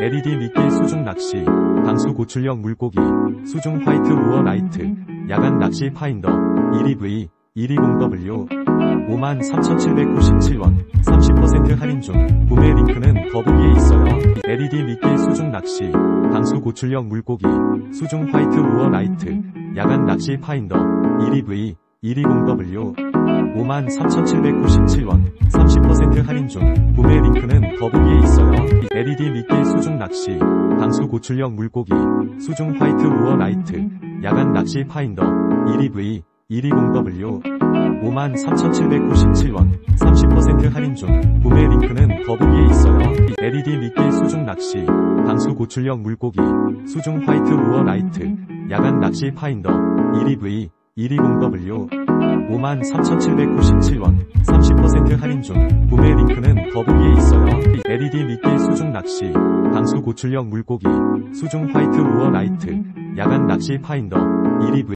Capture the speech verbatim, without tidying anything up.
엘이디 미끼 수중 낚시, 방수 고출력 물고기, 수중 화이트 루어 라이트, 야간 낚시 파인더, 일 이 브이, 일이십 더블유, 오만 삼천칠백구십칠 원, 삼십 퍼센트 할인 중. 구매 링크는 더보기에 있어요. 엘이디 미끼 수중 낚시, 방수 고출력 물고기, 수중 화이트 루어 라이트, 야간 낚시 파인더, 일 이 브이, 일이십 더블유, 오만 삼천칠백구십칠 원, 삼십 퍼센트 할인 중. 구매 링크는 더보기에 있어요. 엘이디 미끼 수중 낚시, 방수 고출력 물고기, 수중 화이트 루어 라이트, 야간 낚시 파인더, 일 이 브이, 일이십 더블유, 오만 삼천칠백구십칠 원, 삼십 퍼센트 할인 중. 구매 링크는 더보기에 있어요. 엘이디 미끼 수중 낚시, 방수 고출력 물고기, 수중 화이트 루어 라이트, 야간 낚시 파인더, 일 이 브이, 일이십 더블유, 오만 삼천칠백구십칠 원, 삼십 퍼센트 할인 중. 구매 링크는 더보기에 있어요. 엘이디 미끼 수중 낚시, 방수 고출력 물고기, 수중 화이트 루어 라이트, 야간 낚시 파인더, 일 이 브이